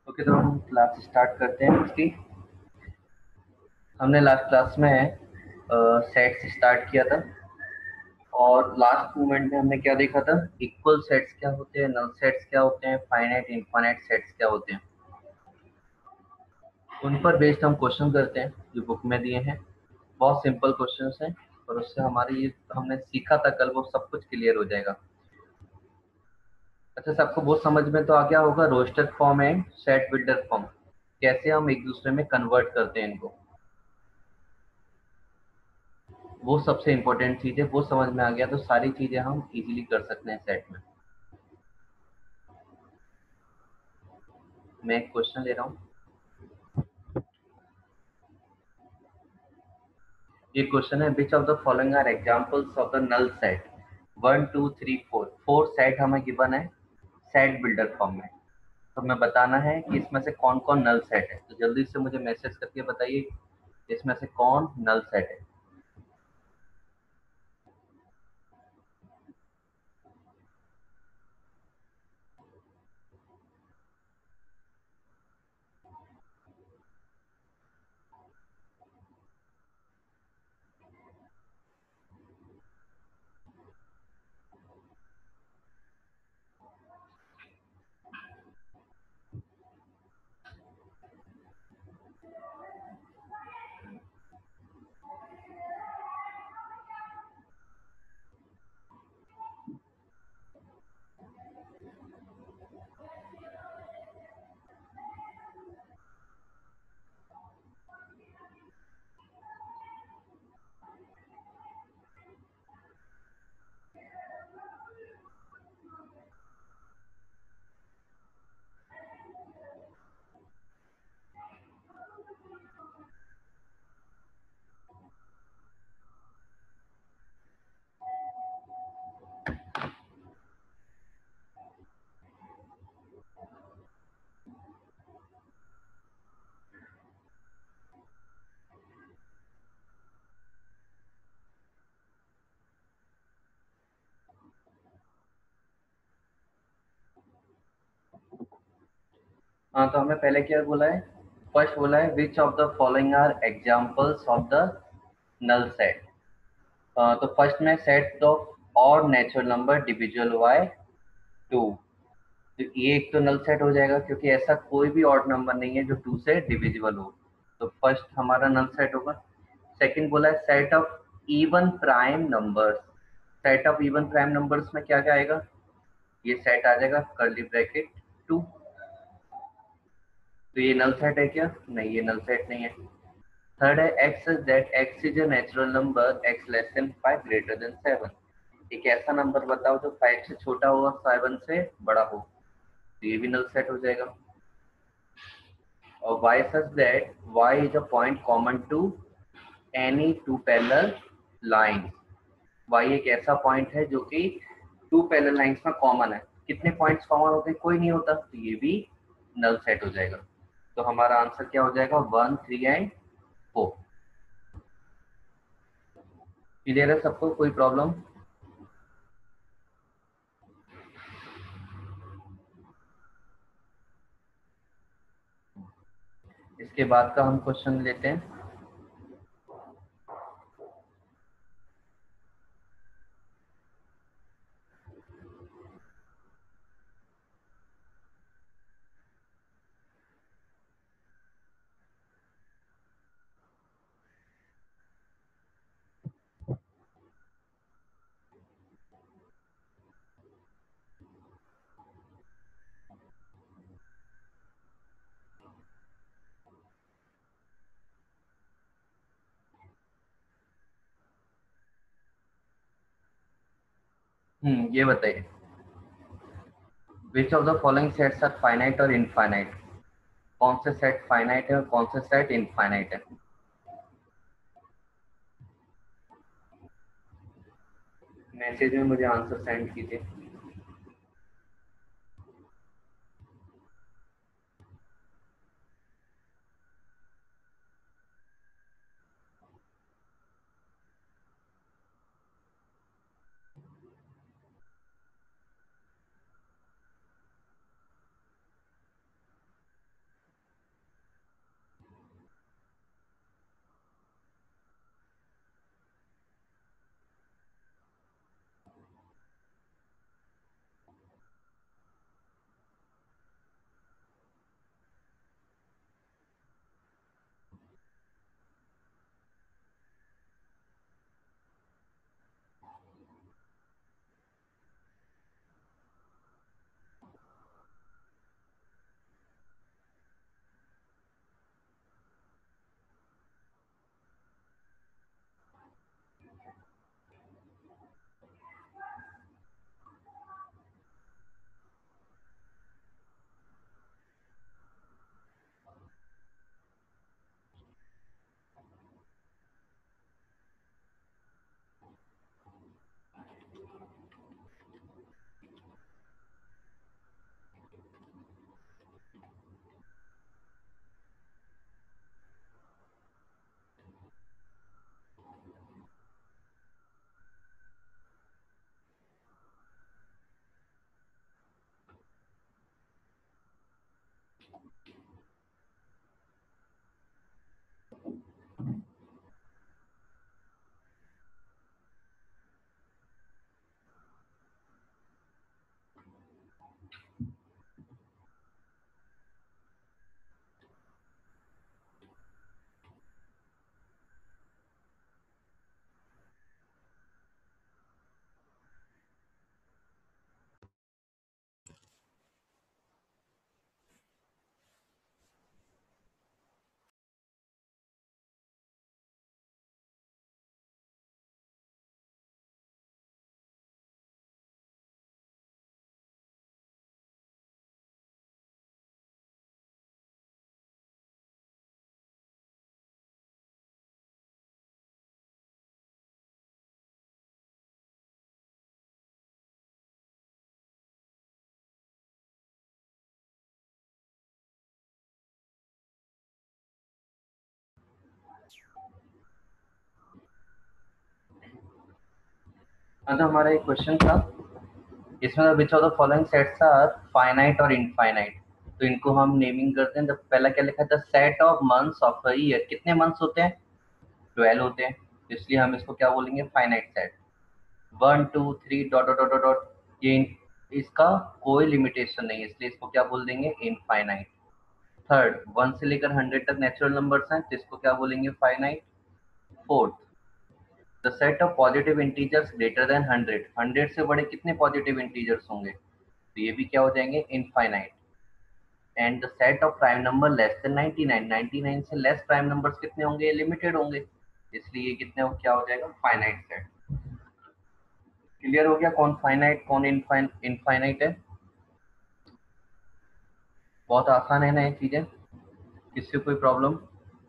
Okay, तो हम class start करते हैं इसकी। हमने लास्ट क्लास में सेट से स्टार्ट किया था और लास्ट मोमेंट में हमने क्या देखा था, इक्वल सेट्स क्या होते हैं, नल सेट्स क्या होते हैं, फाइनाइट इनफाइनाइट सेट्स क्या होते हैं। उन पर बेस्ड हम क्वेश्चन करते हैं जो बुक में दिए हैं। बहुत सिंपल क्वेश्चंस हैं और उससे हमारी ये हमने सीखा था कल, वो सब कुछ क्लियर हो जाएगा। अच्छा, सबको बहुत समझ में तो आ गया होगा roster form and set builder form कैसे हम एक दूसरे में कन्वर्ट करते हैं इनको। वो सबसे इम्पोर्टेंट चीज है, वो समझ में आ गया तो सारी चीजें हम इजीली कर सकते हैं सेट में। मैं एक क्वेश्चन ले रहा हूँ। ये क्वेश्चन है, which of the following are examples of the null set. 1 2 3 4 4 set हमें गिवन है सेट बिल्डर फॉर्म में। तो हमें बताना है कि इसमें से कौन कौन नल सेट है। तो जल्दी से मुझे मैसेज करके बताइए इसमें से कौन नल सेट है। हाँ, तो हमें पहले क्या बोला है, फर्स्ट बोला है which of the following are examples of the null set. तो फर्स्ट में सेट ऑफ और नेचुरल नंबर डिविजुअल बाय 2। तो ये एक तो नल सेट हो जाएगा क्योंकि ऐसा कोई भी ऑड नंबर नहीं है जो 2 से डिविजिबल हो। तो फर्स्ट हमारा नल सेट होगा। सेकंड बोला है set of even prime numbers. Set of even prime numbers में क्या क्या आएगा, ये सेट आ जाएगा कर्ली ब्रैकेट 2। तो ये नल सेट है क्या, नहीं ये नल सेट नहीं है। थर्ड है x that x is a natural number x less than 5 greater than 7। एक ऐसा नंबर बताओ जो 5 से छोटा हो और 7 से बड़ा हो। तो ये भी नल सेट हो जाएगा। और y such that y is a point common to any two parallel lines। y एक ऐसा पॉइंट है जो कि टू पैरेलल लाइंस में कॉमन है। कितने पॉइंट्स कॉमन होते हैं, कोई नहीं होता, तो ये भी नल सेट हो जाएगा। तो हमारा आंसर क्या हो जाएगा, 1 3 एंड 4। क्लियर है सबको, कोई प्रॉब्लम। इसके बाद का हम क्वेश्चन लेते हैं। ये बताइए which of the following sets are finite और इनफाइनाइट। कौन से सेट फाइनाइट है और कौन से सेट इनफाइनाइट है। मैसेज में मुझे आंसर सेंड कीजिए। हाँ, तो हमारा एक क्वेश्चन था इसमें which of the following sets are finite और इनफाइनाइट। तो इनको हम नेमिंग करते हैं। तो पहला क्या लिखा था, set of months of a year. कितने मंथ्स होते हैं, 12 होते हैं, तो इसलिए हम इसको क्या बोलेंगे, finite set. 1 2 3 dot dot dot dot, ये इसका कोई लिमिटेशन नहीं है, इसलिए इसको क्या बोल देंगे, इनफाइनाइट। थर्ड, 1 से लेकर 100 तक नेचुरल नंबर्स हैं, तो इसको क्या बोलेंगे, finite. Fourth, the set of positive integers greater than 100, 100 से बड़े कितने पॉजिटिव इंटीजर्स होंगे, तो ये भी क्या हो जाएंगे, infinite. And the set of prime number less than 99, 99 से लेस प्राइम नंबर्स कितने होंगे, लिमिटेड होंगे, इसलिए ये कितने क्या हो जाएगा, फाइनाइट सेट। क्लियर हो गया कौन फाइनाइट कौन इनफाइनाइट है। बहुत आसान है ना ये चीजें, किससे कोई प्रॉब्लम।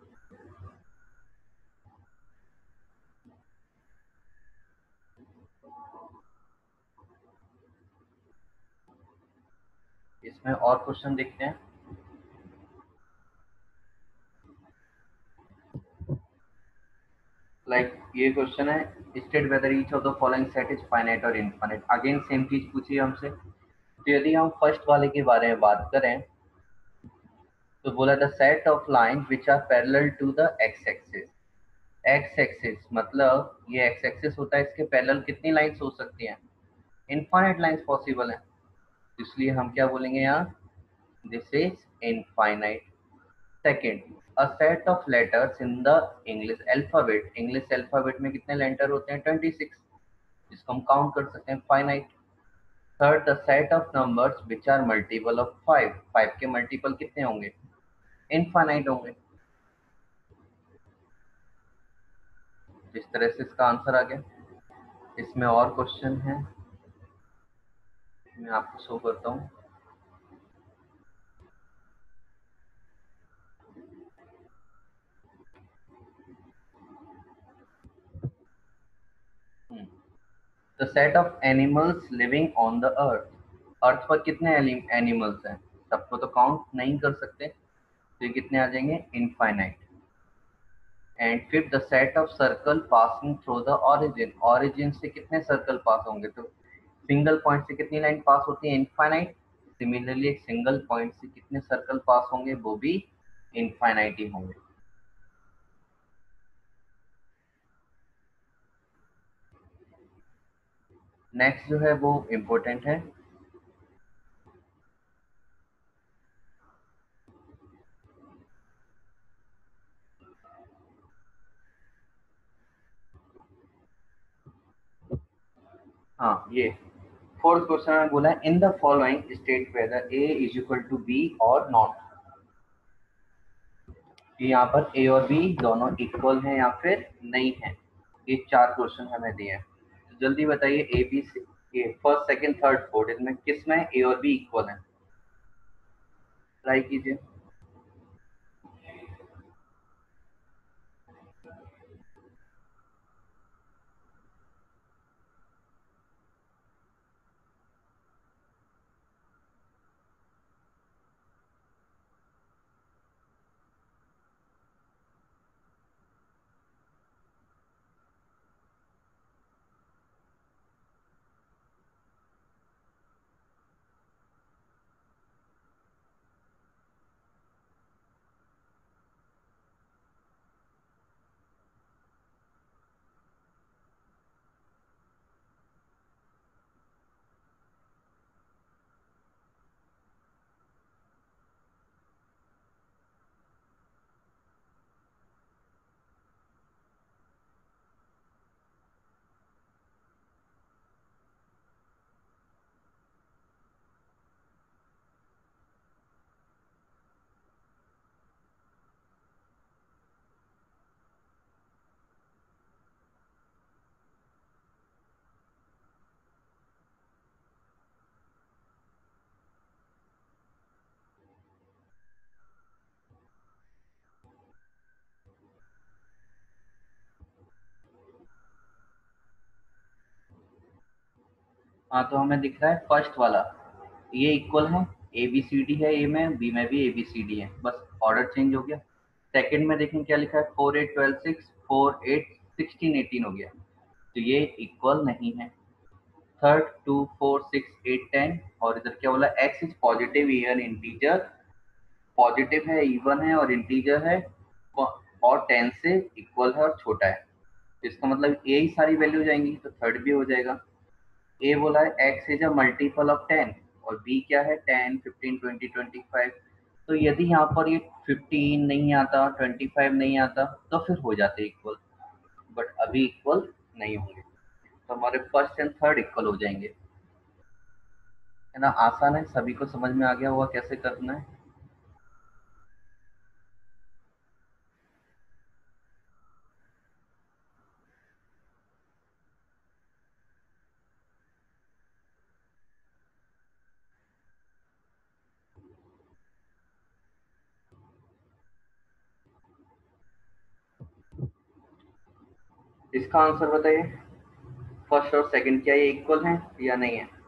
इसमें और क्वेश्चन देखते हैं। ये क्वेश्चन है, state whether each of the following set is finite और इनफाइनाइट। अगेन सेम चीज पूछी है हमसे। तो यदि हम फर्स्ट वाले के बारे में बात करें, तो बोला the set of line which are parallel to the x axis. X axis मतलब ये एक्स एक्सिस होता है, इसके पैरेलल कितनी लाइंस हो सकती हैं, इनफाइनाइट लाइंस पॉसिबल है, इसलिए हम क्या बोलेंगे यहाँ, this is infinite. Second, a set of letters in the English alphabet. English alphabet में कितने लेटर होते हैं, 26, इसको हम काउंट कर सकते हैं, finite. Third, the set of numbers which are multiple of 5, 5 के मल्टीपल कितने होंगे, इनफाइनाइट होंगे। इस तरह से इसका आंसर आ गया। इसमें और क्वेश्चन है, मैं आपको शो करता हूँ। The set of animals living on the earth. Earth पर कितने एनिमल्स हैं, सबको तो काउंट नहीं कर सकते, तो ये कितने आ जाएंगे, infinite. And fifth, the set of circle passing through the origin. Origin से कितने सर्कल पास होंगे, तो सिंगल पॉइंट से कितनी लाइन पास होती है, इनफाइनाइट। सिमिलरली एक सिंगल पॉइंट से कितने सर्कल पास होंगे, वो भी इनफाइनाइट ही होंगे। नेक्स्ट जो है वो इम्पोर्टेंट है। हाँ, ये फोर्थ क्वेश्चन में बोला है, in the following state whether A is equal to B और नॉट। यहाँ पर ए और बी दोनों इक्वल हैं या फिर नहीं है, ये चार क्वेश्चन हमें दिए हैं। तो जल्दी बताइए, ए बी सी, ये फर्स्ट सेकंड थर्ड फोर्थ, इनमें किस में ए और बी इक्वल है, ट्राई कीजिए। हाँ, तो हमें दिख रहा है फर्स्ट वाला, ये इक्वल है, ए बी सी डी है, ए में बी में भी ए बी सी डी है, बस ऑर्डर चेंज हो गया। सेकंड में देखें क्या लिखा है, 4 8 12 6, 4 8 16 18 हो गया, तो ये इक्वल नहीं है। थर्ड 2 4 6 8 10, और इधर क्या बोला, x is positive even integer, positive है, इवन है और इंटीजर है, और 10 से इक्वल है और छोटा है। तो इसका मतलब ए ही सारी वैल्यू जाएंगी, तो थर्ड भी हो जाएगा। ए बोला है x is a multiple of 10, और बी क्या है 10 15 20 25। तो यदि यहाँ पर ये 15 नहीं आता, 25 नहीं आता, तो फिर हो जाते इक्वल, बट अभी इक्वल नहीं होंगे। तो हमारे फर्स्ट एंड थर्ड इक्वल हो जाएंगे, है ना। आसान है, सभी को समझ में आ गया होगा कैसे करना है। इसका आंसर बताइए, फर्स्ट और सेकंड क्या ये इक्वल हैं या नहीं है?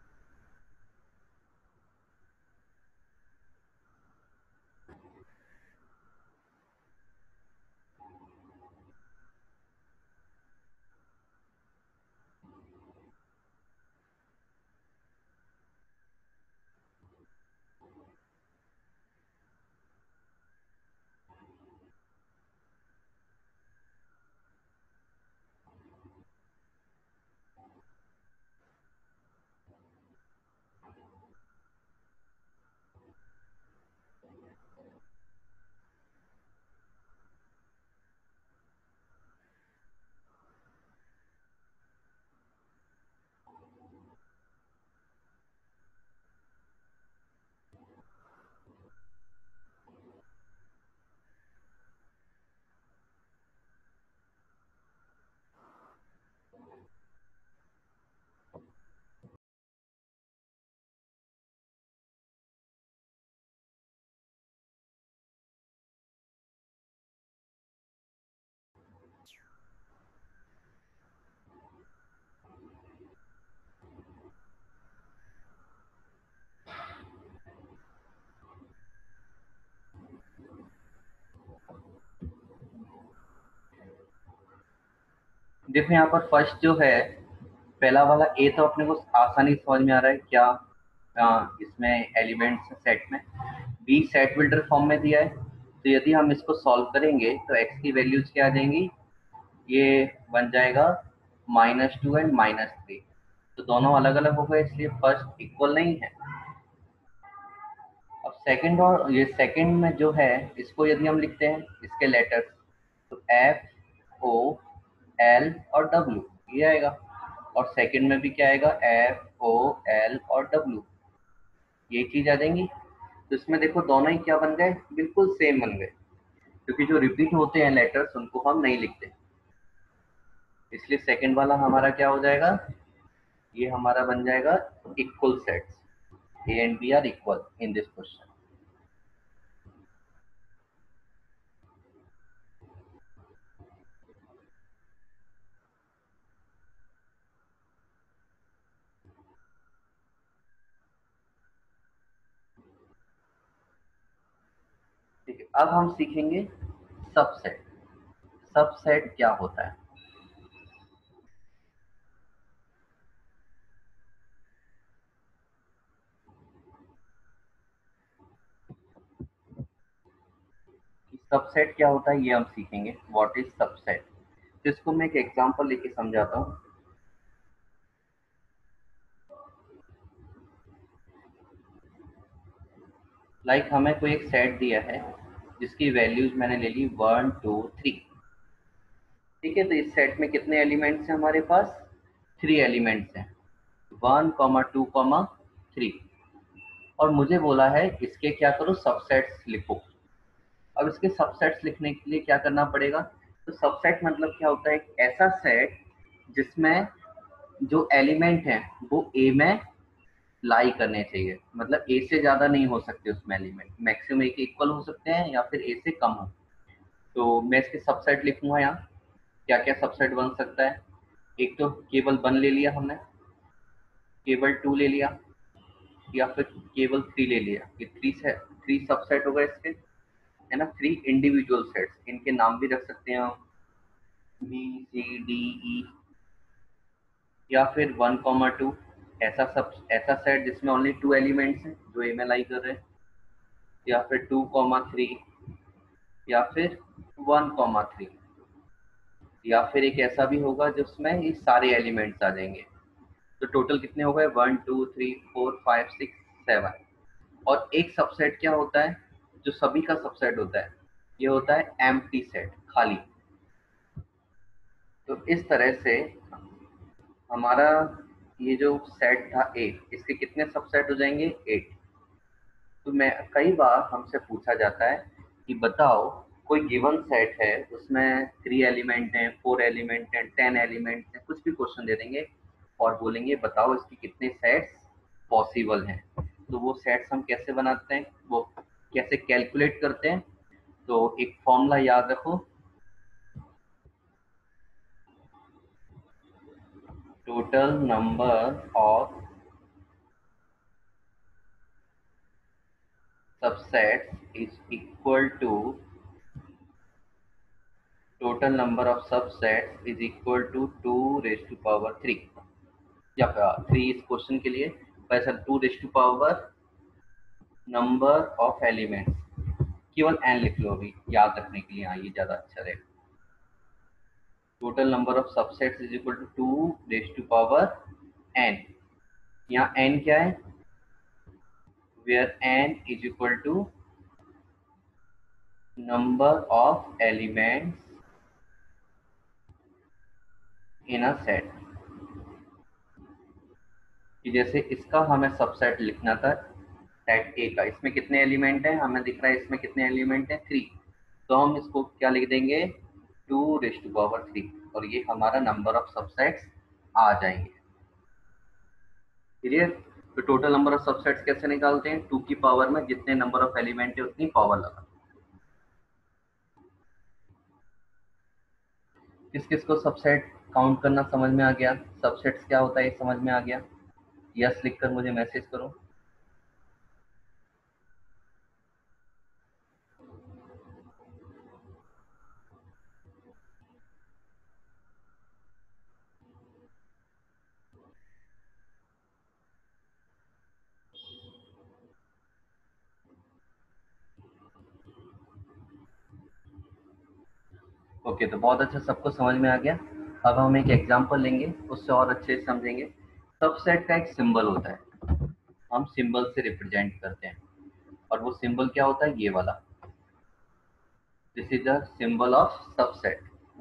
देखो यहाँ पर फर्स्ट जो है, पहला वाला ए तो अपने को आसानी से समझ में आ रहा है क्या, इसमें एलिमेंट्स सेट में। बी सेट बिल्डर फॉर्म में दिया है, तो यदि हम इसको सॉल्व करेंगे तो एक्स की वैल्यूज क्या आ जाएंगी, ये बन जाएगा -2 एंड -3। तो दोनों अलग अलग हो गए, इसलिए फर्स्ट इक्वल नहीं है। अब सेकंड, और ये सेकंड में जो है, इसको यदि हम लिखते हैं इसके लेटर्स, तो एफ ओ एल और डब्ल्यू ये आएगा, और सेकंड में भी क्या आएगा, एफ ओ एल और डब्ल्यू, ये चीज आ जाएंगी। तो इसमें देखो दोनों ही क्या बन गए, बिल्कुल सेम बन गए, क्योंकि जो रिपीट होते हैं लेटर्स उनको हम नहीं लिखते, इसलिए सेकंड वाला हमारा क्या हो जाएगा, ये हमारा बन जाएगा equal sets, A and B are equal in this question. ठीक है, अब हम सीखेंगे सबसेट। सबसेट क्या होता है? सबसेट क्या होता है ये हम सीखेंगे, व्हाट इज सबसेट। तो इसको मैं एक एग्जांपल लेके समझाता हूँ। लाइक हमें कोई एक सेट दिया है, जिसकी वैल्यूज मैंने ले ली 1 2 3। ठीक है, तो इस सेट में कितने एलिमेंट्स हैं हमारे पास, 3 एलिमेंट्स हैं, 1 2 3। और मुझे बोला है इसके क्या करो, सबसेट्स लिखो। अब इसके सबसेट्स लिखने के लिए क्या करना पड़ेगा, तो सबसेट मतलब क्या होता है, एक ऐसा सेट जिसमें जो एलिमेंट हैं वो ए में लाई करने चाहिए, मतलब ए से ज्यादा नहीं हो सकते उसमें एलिमेंट, मैक्सिमम ए के इक्वल हो सकते हैं या फिर ए से कम हो। तो मैं इसके सबसेट लिखूंगा यहाँ, क्या क्या सबसेट बन सकता है। एक तो केवल 1 ले लिया हमने, केवल 2 ले लिया, या फिर केवल 3 ले लिया, ये 3 सबसेट हो गए इसके, है ना। 3 इंडिविजुअल सेट्स, इनके नाम भी रख सकते हैं हम, बी सी डी ई, या फिर 1,2 ऐसा सेट जिसमें ओनली 2 एलिमेंट्स हैं जो ए में लाई कर रहे हैं, या फिर 2,3, या फिर 1,3, या फिर एक ऐसा भी होगा जिसमें ये सारे एलिमेंट्स आ जाएंगे। तो टोटल कितने हो गए? 1 2 3 4 5 6 7। और एक सबसेट क्या होता है जो सभी का सबसेट होता है? ये होता है एम्प्टी सेट, खाली। तो इस तरह से हमारा ये जो सेट था ए, इसके कितने सबसेट हो जाएंगे? 8। तो मैं कई बार हमसे पूछा जाता है कि बताओ कोई गिवन सेट है, उसमें 3 एलिमेंट हैं, 4 एलिमेंट हैं, 10 एलिमेंट हैं, कुछ भी क्वेश्चन दे देंगे और बोलेंगे बताओ इसके कितने सेट्स पॉसिबल हैं। तो वो सेट्स हम कैसे बनाते हैं, वो कैसे कैलकुलेट करते हैं? तो एक फॉर्मूला याद रखो, total number of subsets is equal to total number of subsets is equal to 2 raised to power 3, या 3 इस क्वेश्चन के लिए वैसा 2 raised to power number of elements, केवल n लिख लो अभी याद रखने के लिए, हाँ ये ज्यादा अच्छा रहेगा। Total number of subsets is equal to 2 raised to power n। यहाँ n क्या है? where n is equal to number of elements in a set। कि जैसे इसका हमें सबसेट लिखना था सेट ए का, इसमें कितने एलिमेंट हैं? हमें दिख रहा है इसमें कितने एलिमेंट हैं? 3। तो हम इसको क्या लिख देंगे? 2 रेज़ टू पावर 3, और ये हमारा नंबर ऑफ सबसेट्स आ जाएंगे। क्लियर? तो टोटल नंबर ऑफ सबसेट्स कैसे निकालते हैं? 2 की पावर में जितने नंबर ऑफ एलिमेंट है उतनी पावर लगा। किस किस को सबसेट काउंट करना समझ में आ गया? सबसेट्स क्या होता है ये समझ में आ गया? यस लिखकर मुझे मैसेज करो। ओके, तो बहुत अच्छा, सबको समझ में आ गया। अब हम एक एग्जांपल लेंगे, उससे और अच्छे से समझेंगे। सबसेट का एक सिंबल होता है, हम सिंबल से रिप्रेजेंट करते हैं, और वो सिंबल क्या होता है? ये वाला, this is the symbol of subset.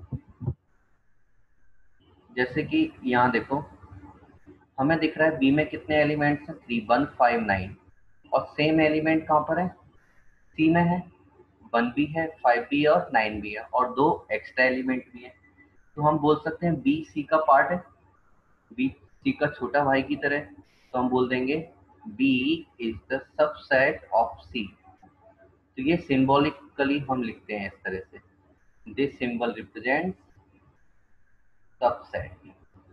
जैसे कि यहाँ देखो, हमें दिख रहा है बी में कितने एलिमेंट्स हैं? 3 1 5 9। और सेम एलिमेंट कहाँ पर है? सी में है, 1 भी है, 5 भी है और 9 भी है, और 2 एक्स्ट्रा एलिमेंट भी है। तो हम बोल सकते हैं बी सी का पार्ट है, बी सी का छोटा भाई की तरह। तो हम बोल देंगे B is the subset of C. तो ये सिंबॉलिकली हम लिखते हैं इस तरह से, दिस सिंबल रिप्रेजेंट सबसेट।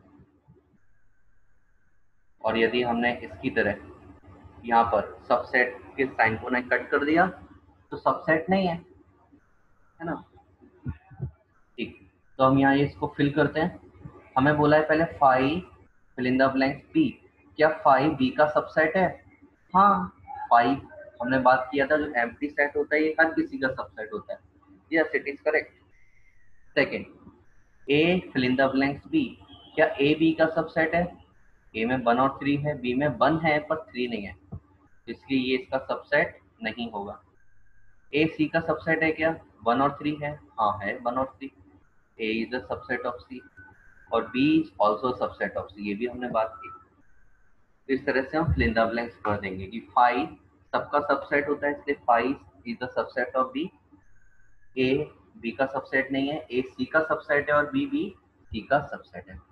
और यदि हमने इसकी तरह यहाँ पर सबसेट के साइन को ना कट कर दिया तो सबसेट नहीं है ना? ठीक, तो हम यहाँ इसको फिल करते हैं। हमें बोला है पहले 5 fill in the blanks B. क्या 5 बी का सबसेट है? हाँ, 5 हमने बात किया था जो एम्प्टी सेट होता है ये हर किसी का सबसेट होता है। Yes, it is correct. Second, A fill in the blanks B. क्या ए बी का सबसेट है? ए में 1 और 3 है, बी में 1 है पर 3 नहीं है, इसलिए ये इसका सबसेट नहीं होगा। ए सी का सबसेट है क्या? 1 और 3 है, हाँ है 1 और 3, A is the subset of C. और B is also subset of C, ये भी हमने बात की। तो इस तरह से हम फिल इन द ब्लैंक्स कर देंगे कि 5 सबका सबसेट होता है, इसलिए 5 is the subset of B. A B का सबसेट नहीं है, ए सी का सबसेट है, और बी बी सी का सबसेट है।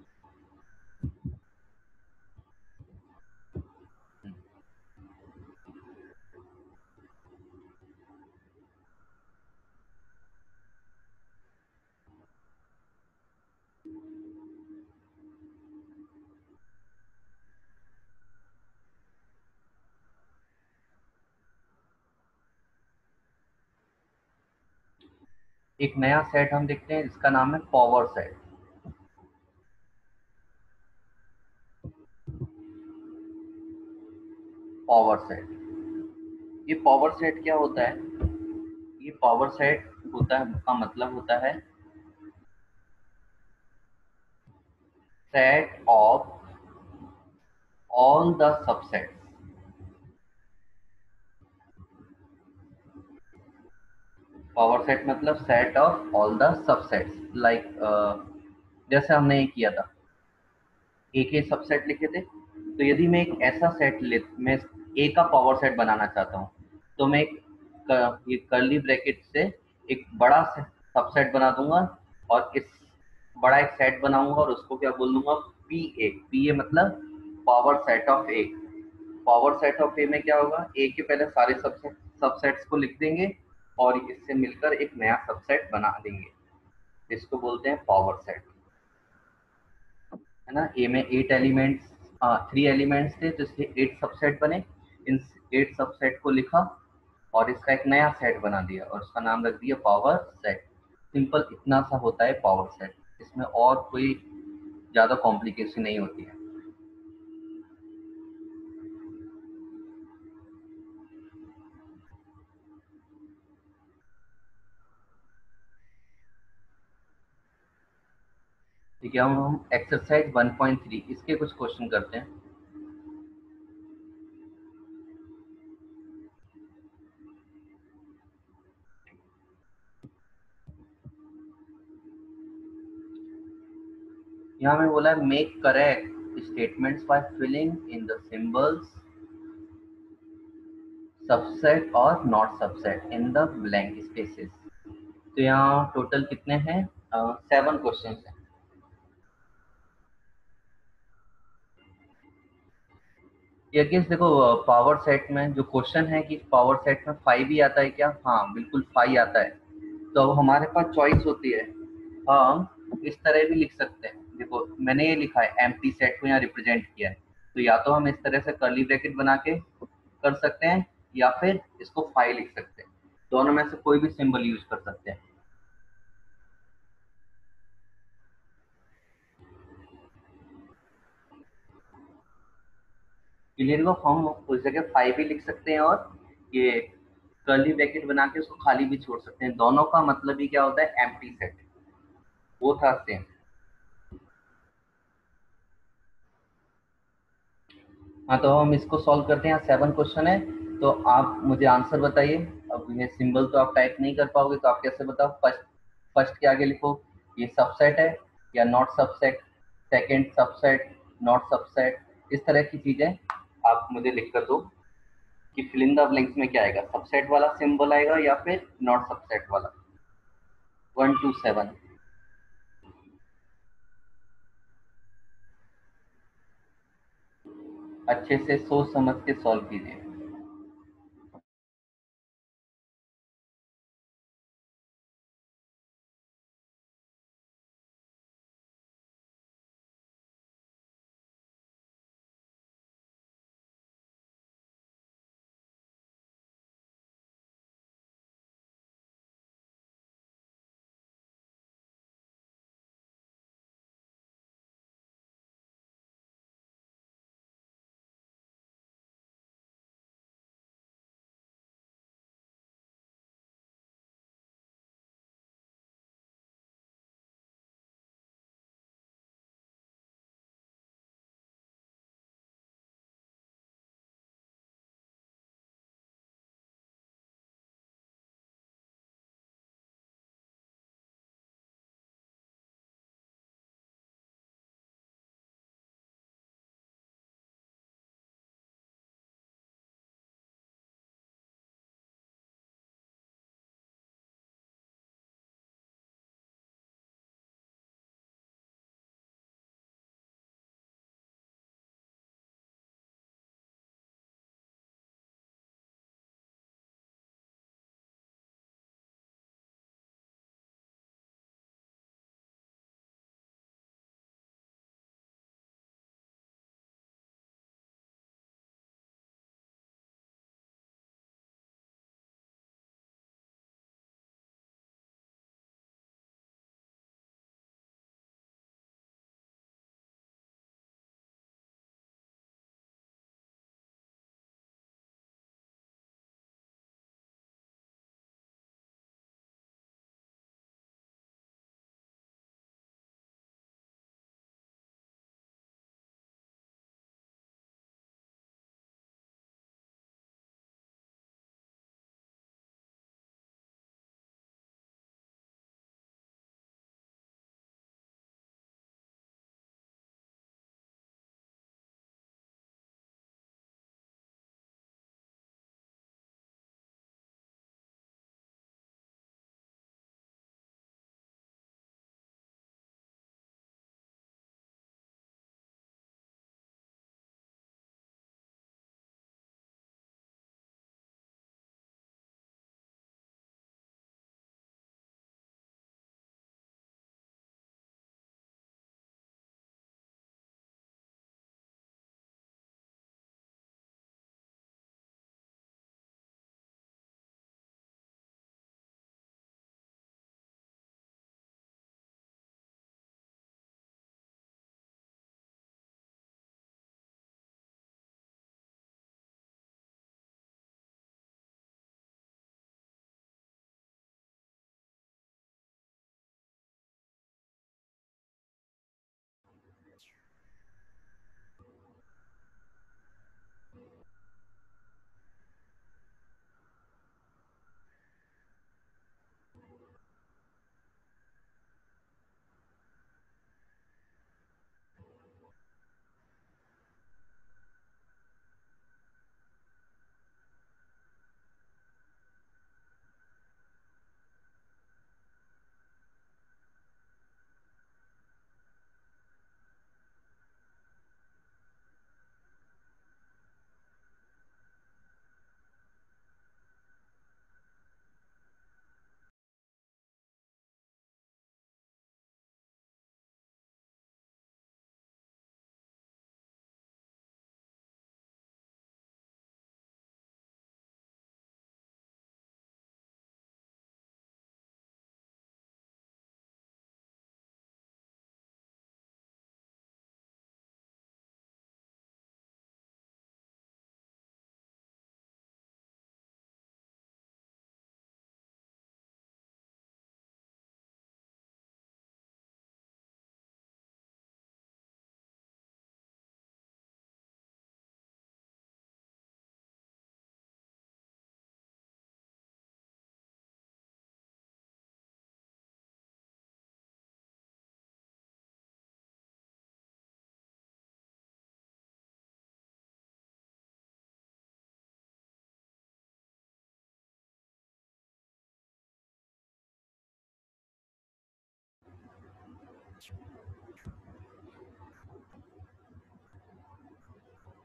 एक नया सेट हम देखते हैं जिसका नाम है पावर सेट। Power set. ये पावर सेट क्या होता है? ये पावर सेट होता है का मतलब होता है set of all the subsets. Power set मतलब set of all the subsets, like जैसे हमने ये किया था, ए के सबसेट लिखे थे। तो यदि मैं एक ऐसा सेट ले, मैं ए का पावर सेट बनाना चाहता हूँ, तो मैं ये कर्ली ब्रैकेट से एक बड़ा सबसेट बना दूंगा, और इस बड़ा एक सेट बनाऊंगा और उसको क्या बोल दूंगा, पी ए मतलब power set of A. Power set of A में क्या होगा, ए के पहले सारे सबसेट्स को लिख देंगे और इससे मिलकर एक नया सबसेट बना देंगे, इसको बोलते हैं पावर सेट। है ना, ए में 8 एलिमेंट्स, 3 एलिमेंट्स थे, तो इसके 8 सबसेट बने। इन 8 सबसेट को लिखा और इसका एक नया सेट बना दिया और उसका नाम रख दिया पावर सेट। सिंपल इतना सा होता है पावर सेट, इसमें और कोई ज्यादा कॉम्प्लिकेशन नहीं होती है। ठीक है, हम एक्सरसाइज 1.3 इसके कुछ क्वेश्चन करते हैं। यहाँ में बोला है make correct statements by filling in the symbols subset और not subset in the blank spaces. तो यहाँ टोटल कितने हैं, 7 क्वेश्चन हैं। ये केस देखो, पावर सेट में जो क्वेश्चन है कि पावर सेट में 5 ही आता है क्या, हाँ बिल्कुल 5 आता है। तो अब हमारे पास चॉइस होती है, हम इस तरह भी लिख सकते हैं। देखो मैंने ये लिखा है एम्प्टी सेट को यहाँ रिप्रेजेंट किया है, तो या तो हम इस तरह से कर्ली ब्रैकेट बना के कर सकते हैं, या फिर इसको 5 लिख सकते हैं। दोनों में से कोई भी सिंबल यूज कर सकते हैं। क्लियर को हम उस जगह 5 भी लिख सकते हैं, और ये कर्ली ब्रैकेट बना के उसको खाली भी छोड़ सकते हैं। दोनों का मतलब ही क्या होता है, एम्प्टी सेट, वो था सेम। हाँ, तो हम इसको सॉल्व करते हैं। यहाँ 7 क्वेश्चन है, तो आप मुझे आंसर बताइए। अब ये सिंबल तो आप टाइप नहीं कर पाओगे, तो आप कैसे बताओ, फर्स्ट फर्स्ट के आगे लिखो ये सबसेट है या not subset, second subset, not subset, इस तरह की चीजें आप मुझे लिख कर दो कि फिल इन द ब्लैंक्स में क्या आएगा, सबसेट वाला सिंबल आएगा या फिर नॉट सबसेट वाला। 1 to 7। अच्छे से सोच समझ के सॉल्व कीजिए।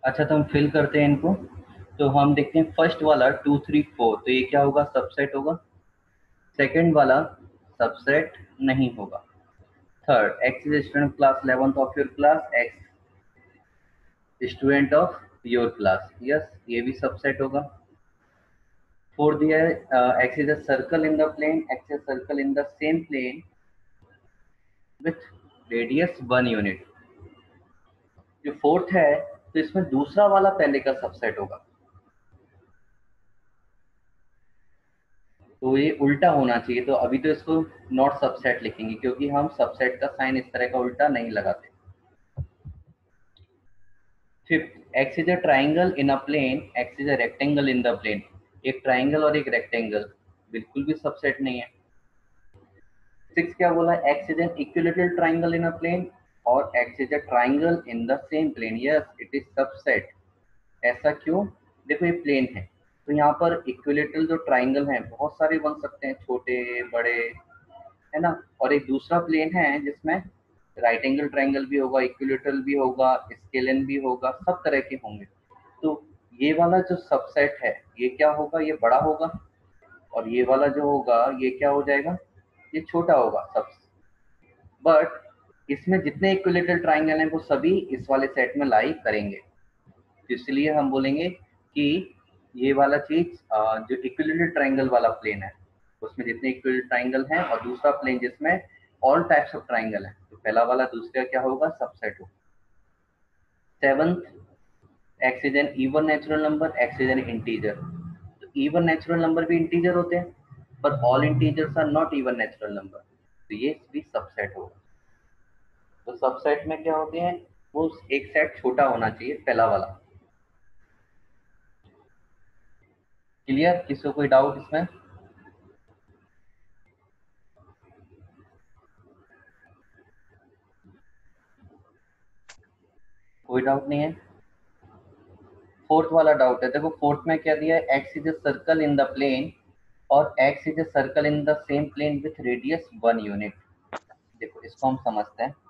अच्छा, तो हम फिल करते हैं इनको। तो हम देखते हैं फर्स्ट वाला 2 3 4, तो ये क्या होगा, सबसेट होगा। सेकंड वाला सबसेट नहीं होगा। Third, x is student class 11th of your class, x student of your class, yes ये भी सबसेट होगा। फोर्थ दिया है x is a circle in the plane, x is circle in the same plane with radius 1 unit. जो fourth है, तो इसमें दूसरा वाला पहले का सबसेट होगा, तो ये उल्टा होना चाहिए। तो अभी तो इसको नॉट सबसेट लिखेंगे, क्योंकि हम सबसेट का साइन इस तरह का उल्टा नहीं लगाते। Fifth, x is a triangle in a plane, x is a rectangle in the plane. एक ट्राइंगल और एक रेक्टेंगल बिल्कुल भी सबसेट नहीं है। सिक्स क्या बोला, x is an equilateral triangle in a plane और x is a triangle in the same plane, yes it is subset. ऐसा क्यों, देखो ये प्लेन है, तो यहाँ पर इक्विलेटरल जो ट्राइंगल हैं बहुत सारे बन सकते हैं, छोटे बड़े, है ना। और एक दूसरा प्लेन है जिसमें राइट एंगल ट्राइंगल भी होगा, इक्विलेटरल भी होगा, स्केलन भी होगा, सब तरह के होंगे। तो ये वाला जो सबसेट है ये क्या होगा, ये बड़ा होगा, और ये वाला जो होगा ये क्या हो जाएगा, ये छोटा होगा सब। बट इसमें जितने इक्विलेटरल ट्राइंगल हैं वो सभी इस वाले सेट में लाई करेंगे, तो इसलिए हम बोलेंगे कि ये वाला चीज जो इक्विलेटरल ट्राइंगल वाला प्लेन है उसमें जितने इक्विलेटरल ट्राइंगल हैं, और दूसरा प्लेन जिसमें ऑल टाइप्स ऑफ ट्राइंगल है, तो पहला वाला दूसरा क्या होगा, सबसेट होगा। Seventh, x is an even natural number, x is an integer. तो इवन नेचुरल नंबर भी इंटीजर होते हैं, पर all integers are not even natural number, तो ये भी सबसेट होगा। तो सबसेट में क्या होते हैं, वो एक सेट छोटा होना चाहिए पहला वाला। क्लियर, किसी को कोई डाउट इसमें? कोई डाउट नहीं है। फोर्थ वाला डाउट है, देखो फोर्थ में क्या दिया है, x is a circle in the plane और x is a circle in the same plane with radius 1 unit. देखो इसको हम समझते हैं।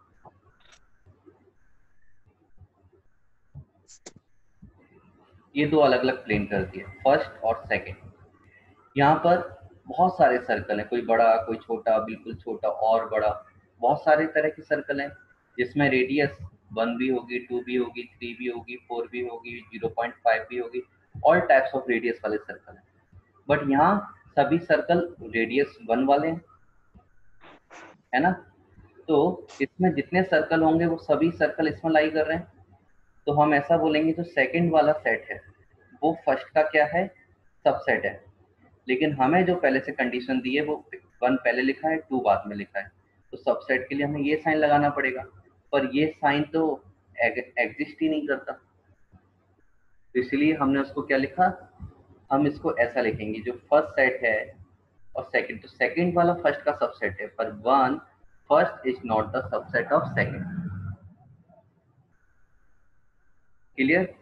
ये दो अलग अलग प्लेन कर दिए, फर्स्ट और सेकंड। यहाँ पर बहुत सारे सर्कल हैं, कोई बड़ा कोई छोटा, बिल्कुल छोटा और बड़ा, बहुत सारे तरह के सर्कल हैं, जिसमें रेडियस 1 भी होगी, 2 भी होगी, 3 भी होगी, 4 भी होगी, 0.5 भी होगी, ऑल टाइप्स ऑफ रेडियस वाले सर्कल हैं। बट यहाँ सभी सर्कल रेडियस 1 वाले हैं, है ना। तो इसमें जितने सर्कल होंगे वो सभी सर्कल इसमें लाई कर रहे हैं, तो हम ऐसा बोलेंगे जो सेकंड वाला सेट है वो फर्स्ट का क्या है, सबसेट है। लेकिन हमें जो पहले से कंडीशन दी है वो 1 पहले लिखा है, 2 बाद में लिखा है, तो सबसेट के लिए हमें ये साइन लगाना पड़ेगा, पर ये साइन तो एग्जिस्ट ही नहीं करता, तो इसलिए हमने उसको क्या लिखा, हम इसको ऐसा लिखेंगे, जो फर्स्ट सेट है और सेकंड, तो सेकंड वाला फर्स्ट का सबसेट है, पर 1 first is not the subset of second. Clear.